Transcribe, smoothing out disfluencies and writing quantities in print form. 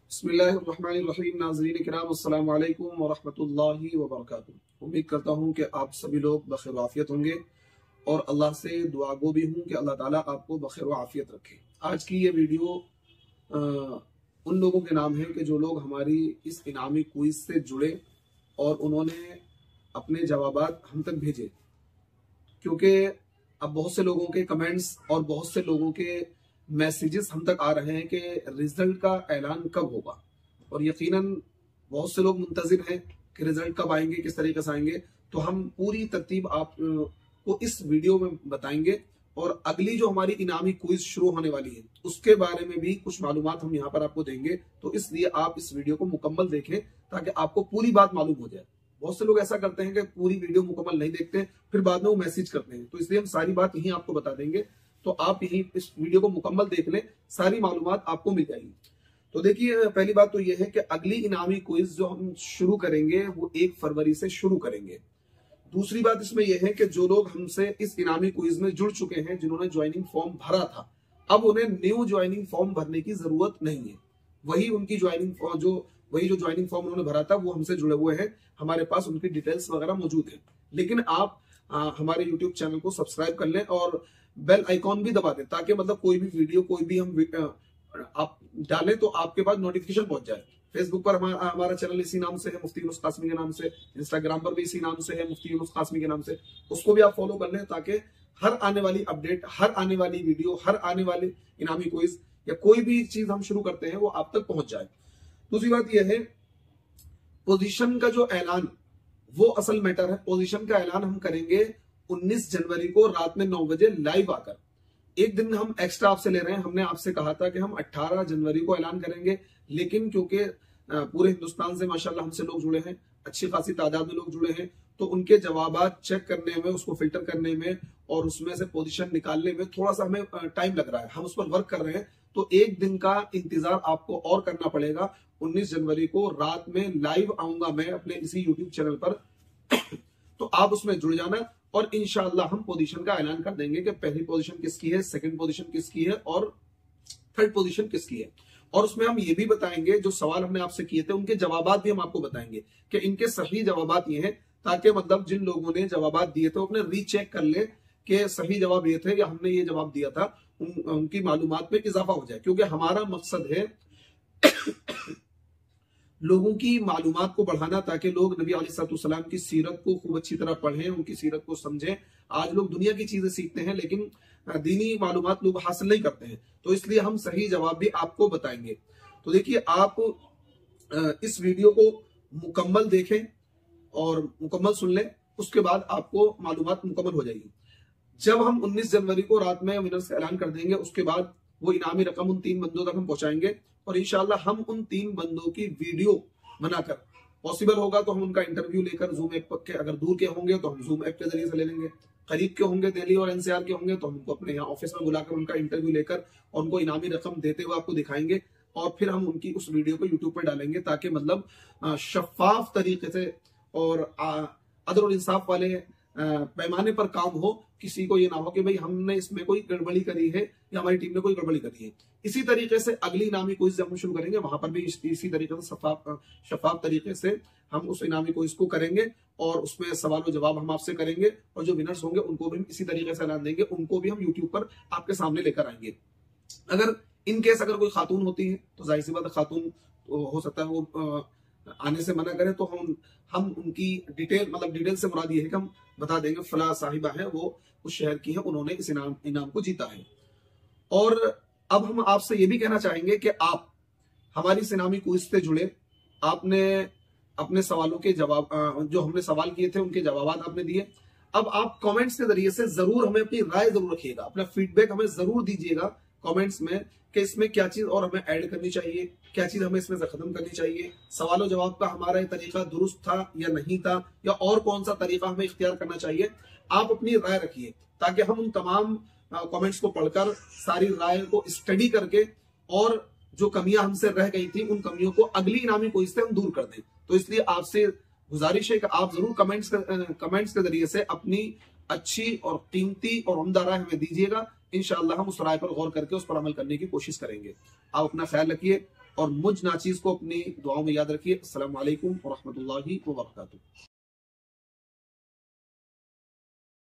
बिस्मिल्लाहिर्रहमानिर्रहीम। नाज़रीन किराम, अस्सलाम वालेकुम व रहमतुल्लाहि व बरकातुहू। उम्मीद करता हूँ कि आप सभी लोग बखैर आफियत होंगे और अल्लाह से दुआ गो भी हूँ कि अल्लाह ताला आपको बखैर आफियत रखे। आज की ये वीडियो उन लोगों के नाम है कि जो लोग हमारी इस इनामी क्विज से जुड़े और उन्होंने अपने जवाबात हम तक भेजे, क्योंकि अब बहुत से लोगों के कमेंट्स और बहुत से लोगों के मैसेजेस हम तक आ रहे हैं कि रिजल्ट का ऐलान कब होगा, और यकीनन बहुत से लोग मुंतजिर हैं कि रिजल्ट कब आएंगे, किस तरीके से आएंगे। तो हम पूरी तरतीब आप को इस वीडियो में बताएंगे और अगली जो हमारी इनामी क्विज शुरू होने वाली है उसके बारे में भी कुछ मालूमात हम यहाँ पर आपको देंगे। तो इसलिए आप इस वीडियो को मुकम्मल देखें ताकि आपको पूरी बात मालूम हो जाए। बहुत से लोग ऐसा करते हैं कि पूरी वीडियो मुकम्मल नहीं देखते, फिर बाद में वो मैसेज करते हैं। तो इसलिए हम सारी बात यहीं आपको बता देंगे, तो आप यही इस वीडियो को मुकम्मल देख लें, सारी मालूमात आपको मिल जाएगी। तो देखिए, पहली बात तो यह है कि अगली इनामी क्विज जो हम शुरू करेंगे वो 1 फरवरी से शुरू करेंगे। दूसरी बात इसमें यह है कि जो लोग हमसे इस इनामी क्विज में जुड़ चुके हैं, जिन्होंने ज्वाइनिंग फॉर्म भरा था, अब उन्हें न्यू ज्वाइनिंग फॉर्म भरने की जरूरत नहीं है। वही उनकी जो ज्वाइनिंग फॉर्म उन्होंने भरा था वो हमसे जुड़े हुए हैं, हमारे पास उनकी डिटेल्स वगैरह मौजूद है। लेकिन आप हमारे यूट्यूब चैनल को सब्सक्राइब कर लें और बेल आइकॉन भी दबा दें, ताकि मतलब कोई भी वीडियो कोई भी हम आप डालें तो आपके पास नोटिफिकेशन पहुंच जाए। फेसबुक पर हमारा चैनल इसी नाम से है, मुफ्ती यूनुस कासमी के नाम से। इंस्टाग्राम पर भी इसी नाम से है, मुफ्ती यूनुस कासमी के नाम से। उसको भी आप फॉलो कर लें ताकि हर आने वाली अपडेट, हर आने वाली वीडियो, हर आने वाली इनामी क्विज या कोई भी चीज हम शुरू करते हैं वो आप तक पहुंच जाए। दूसरी बात यह है, पोजीशन का जो ऐलान वो असल मैटर है। पोजीशन का ऐलान हम करेंगे 19 जनवरी को रात में 9 बजे लाइव आकर। एक दिन हम एक्स्ट्रा आपसे ले रहे हैं। हमने आपसे कहा था कि हम 18 जनवरी को ऐलान करेंगे, लेकिन क्योंकि पूरे हिंदुस्तान से माशाल्लाह हमसे लोग जुड़े हैं, अच्छी खासी तादाद में लोग जुड़े हैं, तो उनके जवाबात चेक करने में, उसको फिल्टर करने में और उसमें से पोजीशन निकालने में थोड़ा सा हमें टाइम लग रहा है। हम उस पर वर्क कर रहे हैं, तो एक दिन का इंतजार आपको और करना पड़ेगा। 19 जनवरी को रात में लाइव आऊंगा मैं अपने इसी यूट्यूब चैनल पर तो आप उसमें जुड़ जाना और इंशाअल्लाह हम पोजीशन का ऐलान कर देंगे कि पहली पोजीशन किसकी है, सेकंड पोजीशन किसकी है और थर्ड पोजीशन किसकी है। और उसमें हम ये भी बताएंगे, जो सवाल हमने आपसे किए थे उनके जवाबात भी हम आपको बताएंगे कि इनके सही जवाबात ये हैं, ताकि मतलब जिन लोगों ने जवाबात दिए थे अपने रीचेक कर ले कि सही जवाब ये थे या हमने ये जवाब दिया था, उनकी मालूमात में इजाफा हो जाए। क्योंकि हमारा मकसद है लोगों की मालूमात को बढ़ाना, ताकि लोग नबी अलैहिस्सलाम की सीरत को खूब अच्छी तरह पढ़ें, उनकी सीरत को समझें। आज लोग दुनिया की चीजें सीखते हैं लेकिन दीनी मालूमात लोग हासिल नहीं करते हैं, तो इसलिए हम सही जवाब भी आपको बताएंगे। तो देखिए, आप इस वीडियो को मुकम्मल देखें और मुकम्मल सुन लें, उसके बाद आपको मालूमात मुकम्मल हो जाएगी। जब हम 19 जनवरी को रात में विनर्स का ऐलान कर देंगे, उसके बाद वो इनामी रकम उन 3 बंदों तक हम पहुंचाएंगे और इंशाल्लाह हम उन 3 बंदों की वीडियो बनाकर, पॉसिबल होगा तो हम उनका इंटरव्यू लेकर जूम ऐप के, अगर दूर के होंगे तो हम जूम ऐप के जरिए से ले लेंगे, करीब के होंगे दिल्ली और एनसीआर के होंगे तो हम उनको अपने यहाँ ऑफिस में बुलाकर उनका इंटरव्यू लेकर और उनको इनामी रकम देते हुए आपको दिखाएंगे और फिर हम उनकी उस वीडियो को यूट्यूब पर डालेंगे, ताकि मतलब शफाफ तरीके से और अदल और इंसाफ वाले पैमाने पर काम हो। किसी को ये ना हो कि भाई हमने इसमें कोई गड़बड़ी करी है या हमारी टीम ने कोई गड़बड़ी करी है। इसी तरीके से अगली इनामी क्विज जब हम शुरू करेंगे वहां पर भी इसी तरीके से शफाफ तरीके से हम उस इनामी क्विज को करेंगे और उसमें सवाल और जवाब हम आपसे करेंगे और जो विनर्स होंगे उनको भी इसी तरीके से ऐलान देंगे, उनको भी हम यूट्यूब पर आपके सामने लेकर आएंगे। अगर इन केस अगर कोई खातून होती है तो जाहिर सी बात है, खातून हो सकता है वो आने से मना करें, तो हम उनकी डिटेल से मुराद ये है कि हम बता देंगे फला साहिबा है, वो उस शहर की है, उन्होंने इस इनाम को जीता है। और अब हम आपसे ये भी कहना चाहेंगे कि आप हमारी इस इनामी क्विज से जुड़े, आपने अपने सवालों के जवाब, जो हमने सवाल किए थे उनके जवाब आपने दिए। अब आप कमेंट्स के जरिए से जरूर हमें अपनी राय जरूर रखिएगा, अपना फीडबैक हमें जरूर दीजिएगा कमेंट्स में कि इसमें क्या चीज और हमें ऐड करनी चाहिए, क्या चीज हमें इसमें खत्म करनी चाहिए, सवालों जवाब का हमारा तरीका दुरुस्त था या नहीं था, या और कौन सा तरीका हमें इख्तियार करना चाहिए। आप अपनी राय रखिए ताकि हम उन तमाम कमेंट्स को पढ़कर सारी राय को स्टडी करके और जो कमियां हमसे रह गई थी उन कमियों को अगली इनामी क्विज से हम दूर कर दें। तो इसलिए आपसे गुजारिश है कि आप जरूर कमेंट्स के जरिए से अपनी अच्छी और कीमती और उम्दा राय हमें दीजिएगा। इंशाअल्लाह हम उस राय पर गौर करके उस पर अमल करने की कोशिश करेंगे। आप अपना ख्याल रखिए और मुझ नाचीज को अपनी दुआओं में याद रखिए। अस्सलाम वालेकुम व रहमतुल्लाहि व बरकातुहू।